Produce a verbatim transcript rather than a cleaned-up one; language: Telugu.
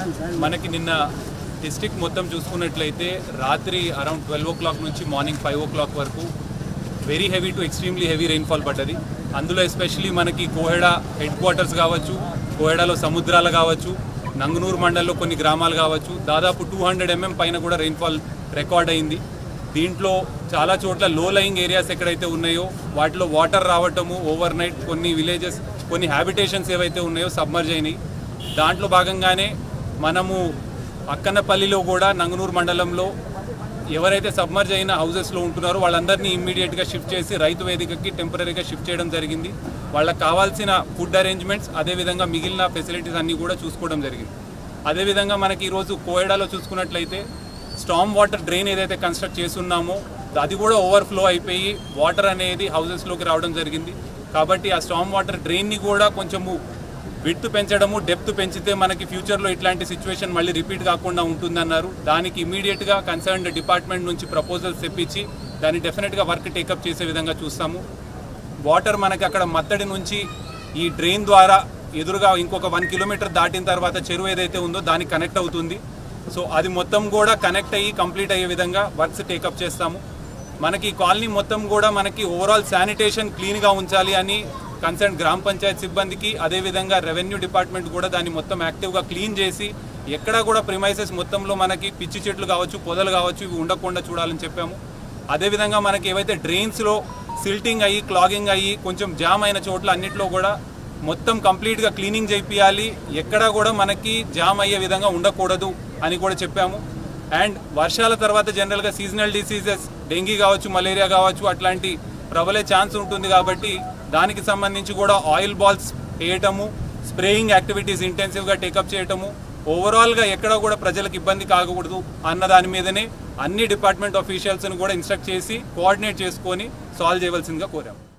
మనకి నిన్న డిస్ట్రిక్ట్ మొత్తం చూసుకున్నట్లయితే రాత్రి అరౌండ్ ట్వెల్వ్ ఓ క్లాక్ నుంచి మార్నింగ్ ఫైవ్ ఓ క్లాక్ వరకు very heavy to extremely heavy rainfall పడ్డది. అందులో ఎస్పెషలీ మనకి కోహెడా హెడ్ క్వార్టర్స్ కావచ్చు, కోహెడాలో సముద్రాలు కావచ్చు, నంగనూరు మండలంలో కొన్ని గ్రామాలు కావచ్చు, దాదాపు టూ హండ్రెడ్ ఎంఎం పైన కూడా రెయిన్ఫాల్ రికార్డ్ అయింది. దీంట్లో చాలా చోట్ల లో లయింగ్ ఏరియాస్ ఎక్కడైతే ఉన్నాయో వాటిలో వాటర్ రావటము, ఓవర్ నైట్ కొన్ని విలేజెస్ కొన్ని హ్యాబిటేషన్స్ ఏవైతే ఉన్నాయో సబ్మర్జ్ అయినాయి. దాంట్లో భాగంగానే మనము అక్కన్నపల్లిలో కూడా నంగనూరు మండలంలో ఎవరైతే సబ్మర్జ్ అయిన హౌజెస్లో ఉంటున్నారో వాళ్ళందరినీ ఇమ్మీడియట్గా షిఫ్ట్ చేసి రైతు వేదికకి టెంపరీగా షిఫ్ట్ చేయడం జరిగింది. వాళ్ళకి కావాల్సిన ఫుడ్ అరేంజ్మెంట్స్ అదేవిధంగా మిగిలిన ఫెసిలిటీస్ అన్నీ కూడా చూసుకోవడం జరిగింది. అదేవిధంగా మనకి ఈరోజు కోయడాలో చూసుకున్నట్లయితే స్టామ్ వాటర్ డ్రైన్ ఏదైతే కన్స్ట్రక్ట్ చేస్తున్నామో అది కూడా ఓవర్ఫ్లో అయిపోయి వాటర్ అనేది హౌజెస్లోకి రావడం జరిగింది. కాబట్టి ఆ స్టామ్ వాటర్ డ్రైన్ని కూడా కొంచెము విడ్త్ పెంచడము, డెప్త్ పెంచితే మనకి ఫ్యూచర్లో ఇట్లాంటి సిచ్యువేషన్ మళ్ళీ రిపీట్ కాకుండా ఉంటుందన్నారు. దానికి ఇమీడియట్గా కన్సర్న్డ్ డిపార్ట్మెంట్ నుంచి ప్రపోజల్స్ తెప్పించి దాన్ని డెఫినెట్గా వర్క్ టేకప్ చేసే విధంగా చూస్తాము. వాటర్ మనకి అక్కడ మత్తడి నుంచి ఈ డ్రైన్ ద్వారా ఎదురుగా ఇంకొక వన్ కిలోమీటర్ దాటిన తర్వాత చెరువు ఏదైతే ఉందో దానికి కనెక్ట్ అవుతుంది. సో అది మొత్తం కూడా కనెక్ట్ అయ్యి కంప్లీట్ అయ్యే విధంగా వర్క్స్ టేకప్ చేస్తాము. మనకి కాలనీ మొత్తం కూడా మనకి ఓవరాల్ శానిటేషన్ క్లీన్గా ఉంచాలి అని కన్సర్న్ గ్రామ పంచాయత్ సిబ్బందికి అదేవిధంగా రెవెన్యూ డిపార్ట్మెంట్ కూడా దాన్ని మొత్తం యాక్టివ్గా క్లీన్ చేసి ఎక్కడా కూడా ప్రిమైసెస్ మొత్తంలో మనకి పిచ్చి చెట్లు కావచ్చు, పొదలు కావచ్చు, ఇవి ఉండకుండా చూడాలని చెప్పాము. అదేవిధంగా మనకి ఏవైతే డ్రైన్స్లో సిల్టింగ్ అయ్యి క్లాగింగ్ అయ్యి కొంచెం జామ్ అయిన చోట్ల అన్నింటిలో కూడా మొత్తం కంప్లీట్గా క్లీనింగ్ చేయాలి, ఎక్కడా కూడా మనకి జామ్ అయ్యే విధంగా ఉండకూడదు అని కూడా చెప్పాము. అండ్ వర్షాల తర్వాత జనరల్గా సీజనల్ డిసీజెస్ డెంగీ కావచ్చు, మలేరియా కావచ్చు అట్లాంటి ప్రబలే ఛాన్స్ ఉంటుంది. కాబట్టి దానికి సంబంధించి కూడా ఆయిల్ బాల్స్ వేయటము, స్ప్రేయింగ్ యాక్టివిటీస్ ఇంటెన్సివ్గా టేకప్ చేయటము, ఓవరాల్గా ఎక్కడ కూడా ప్రజలకు ఇబ్బంది కాకూడదు అన్న దాని మీదనే అన్ని డిపార్ట్మెంట్ ఆఫీషియల్స్ని కూడా ఇన్స్ట్రక్ట్ చేసి కోఆర్డినేట్ చేసుకొని సాల్వ్ చేయవలసిందిగా కోరాము.